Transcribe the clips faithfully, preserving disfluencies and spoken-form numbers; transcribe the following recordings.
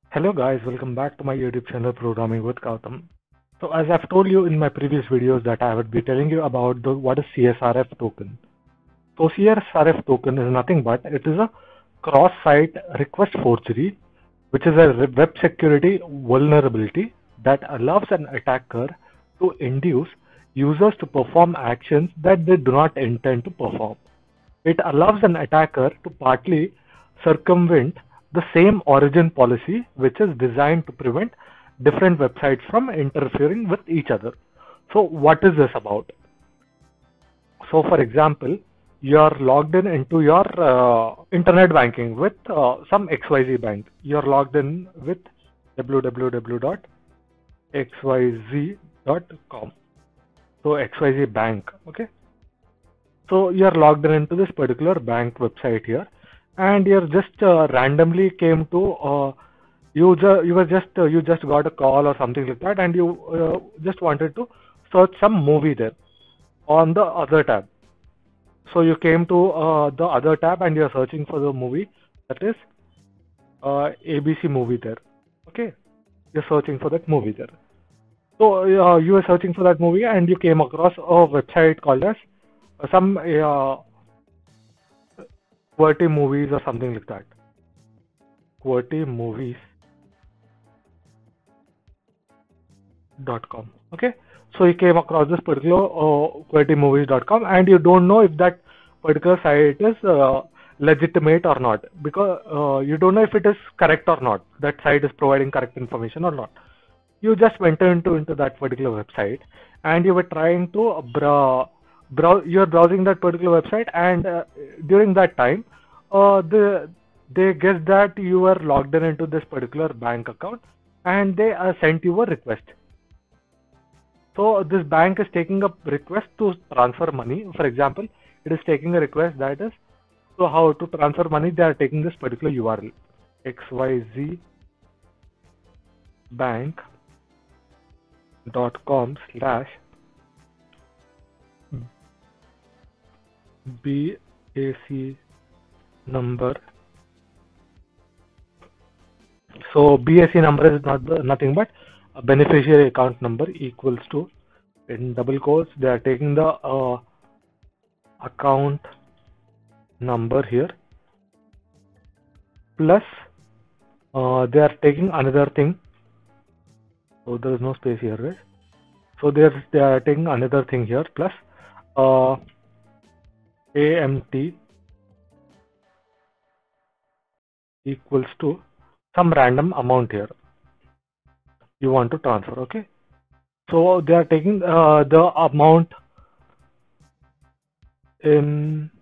Hello guys, welcome back to my YouTube channel Programming with Gautam. So as I've told you in my previous videos that I would be telling you about the, what is C S R F token. So C S R F token is nothing but it is a cross-site request forgery, which is a web security vulnerability that allows an attacker to induce users to perform actions that they do not intend to perform. It allows an attacker to partly circumvent the same origin policy, which is designed to prevent different websites from interfering with each other. So what is this about? So for example, you are logged in into your uh, internet banking with uh, some X Y Z bank. You are logged in with w w w dot x y z dot com. So X Y Z bank, okay? So you are logged in into this particular bank website here, and you're just uh, randomly came to uh, you ju- you were just uh, you just got a call or something like that, and you uh, just wanted to search some movie there on the other tab. So you came to uh, the other tab and you're searching for the movie that is uh, A B C movie there. Okay, you're searching for that movie there. So uh, you were searching for that movie and you came across a website called as uh, some uh, QWERTY movies or something like that. QWERTY movies dot com. Okay, so you came across this particular uh, QWERTY movies dot com and you don't know if that particular site is uh, legitimate or not, because uh, you don't know if it is correct or not, that site is providing correct information or not. You just went into into that particular website and you were trying to brow brow you're browsing that particular website, and uh, during that time uh, the they guessed that you were logged in into this particular bank account, and they uh, sent you a request. So this bank is taking a request to transfer money. For example, it is taking a request that is, so how to transfer money, they are taking this particular U R L, X Y Z bank dot com slash B A C number. So B A C number is not the, nothing but a beneficiary account number equals to, in double quotes, they are taking the uh, account number here plus uh, they are taking another thing. So there is no space here, right? So they are, they are taking another thing here plus uh, A M T equals to some random amount here you want to transfer. Okay, so they are taking uh, the amount in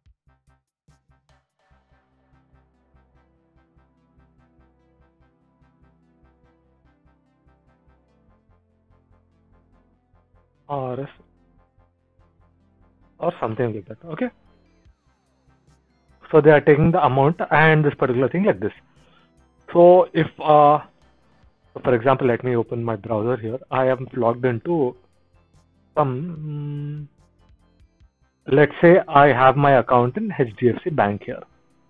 R S or something like that. Okay, so they are taking the amount and this particular thing like this. So if uh, for example, let me open my browser here. I am logged into some, let's say I have my account in H D F C Bank here.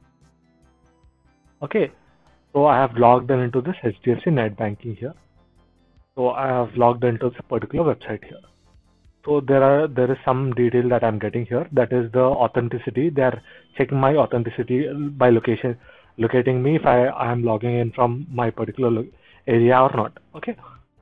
Okay, so I have logged in into this H D F C net banking here. So I have logged into this particular website here. So there are there is some detail that I'm getting here, that is the authenticity. They are checking my authenticity by location, locating me if I, I am logging in from my particular area or not. Okay,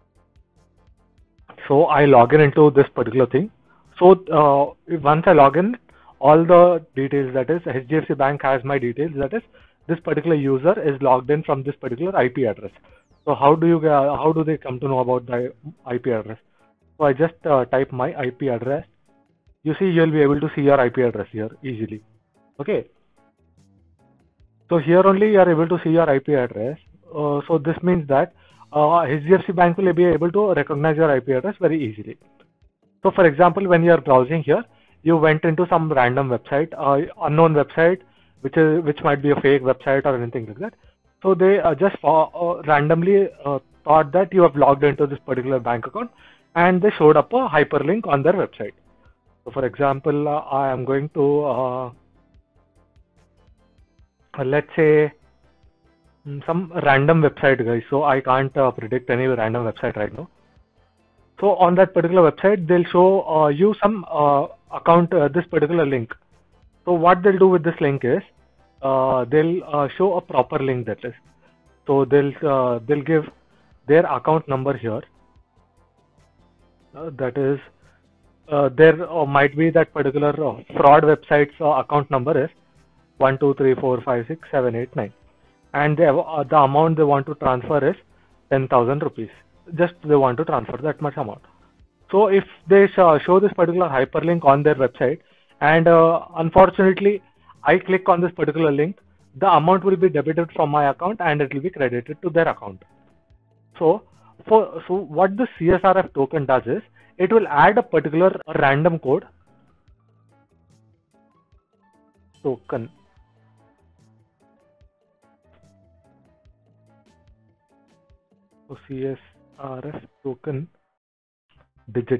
so I log in into this particular thing. So uh, once I log in, all the details, that is H D F C Bank has my details, that is this particular user is logged in from this particular I P address. So how do you uh, how do they come to know about the I P address? So I just uh, type my I P address. You see, you'll be able to see your I P address here easily. Okay, so here only you are able to see your I P address. Uh, so this means that uh, H D F C Bank will be able to recognize your I P address very easily. So for example, when you are browsing here, you went into some random website, uh, unknown website, which is which might be a fake website or anything like that. So they uh, just uh, uh, randomly uh, thought that you have logged into this particular bank account, and they showed up a hyperlink on their website. So for example, uh, I am going to uh, let's say mm, some random website, guys. So I can't uh, predict any random website right now. So on that particular website, they'll show uh, you some uh, account, uh, this particular link. So what they'll do with this link is uh, they'll uh, show a proper link, that is. So they'll uh, they'll give their account number here. Uh, that is, uh, there uh, might be that particular uh, fraud website's uh, account number is one two three four five six seven eight nine, and they have, uh, the amount they want to transfer is ten thousand rupees. Just they want to transfer that much amount. So if they sh show this particular hyperlink on their website, and uh, unfortunately I click on this particular link, the amount will be debited from my account and it will be credited to their account. So for so what the C S R F token does is it will add a particular random code token. So C S R F token digits.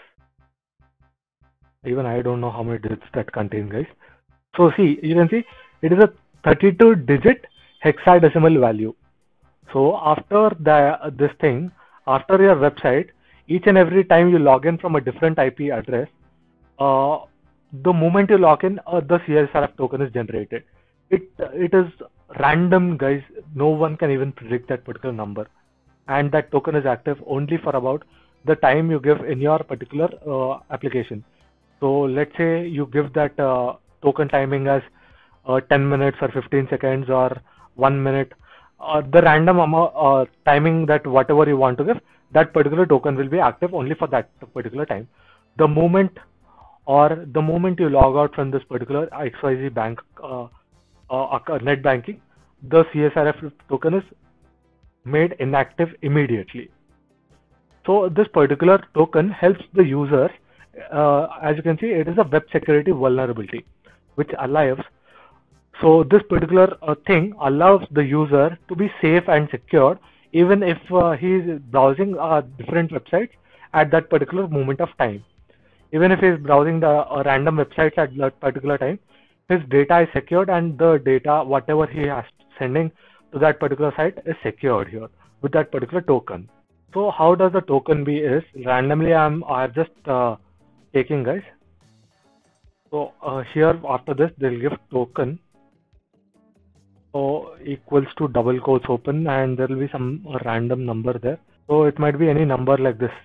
Even I don't know how many digits that contain, guys. So see, you can see it is a thirty-two digit hexadecimal value. So after the this thing, after your website, each and every time you log in from a different I P address, uh, the moment you log in, uh, the C S R F token is generated. It it is random, guys. No one can even predict that particular number, and that token is active only for about the time you give in your particular uh, application. So let's say you give that uh, token timing as uh, ten minutes or fifteen seconds or one minute, or the random amount uh, timing that whatever you want to give, that particular token will be active only for that particular time. The moment or the moment you log out from this particular X Y Z bank uh, uh, net banking, the C S R F token is made inactive immediately. So this particular token helps the user. Uh, as you can see, it is a web security vulnerability which allows, so this particular uh, thing allows the user to be safe and secure even if uh, he is browsing uh, different websites at that particular moment of time. Even if he is browsing the uh, random websites at that particular time, his data is secured and the data, whatever he has sending to that particular site, is secured here with that particular token. So how does the token be is randomly I'm are just uh, taking, guys. So uh, here after this they'll give token so equals to double quotes open, and there will be some uh, random number there. So it might be any number like this,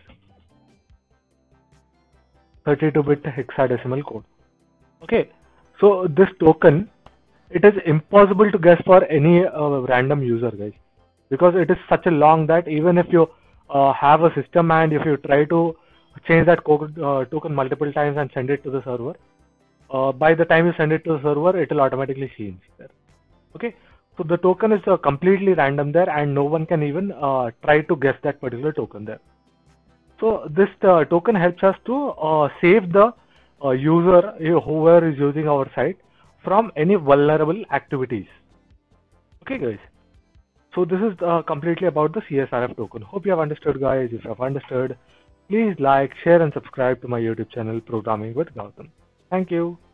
thirty-two bit hexadecimal code. Okay, so this token, it is impossible to guess for any uh, random user, guys, because it is such a long that even if you uh, have a system and if you try to change that code, uh, token multiple times and send it to the server, uh, by the time you send it to the server, it will automatically change there. Okay, so the token is uh, completely random there, and no one can even uh, try to guess that particular token there. So this uh, token helps us to uh, save the uh, user, whoever is using our site, from any vulnerable activities. Okay, guys. So this is uh, completely about the C S R F token. Hope you have understood, guys. If you have understood, please like, share and subscribe to my YouTube channel, Programming with Gautam. Thank you.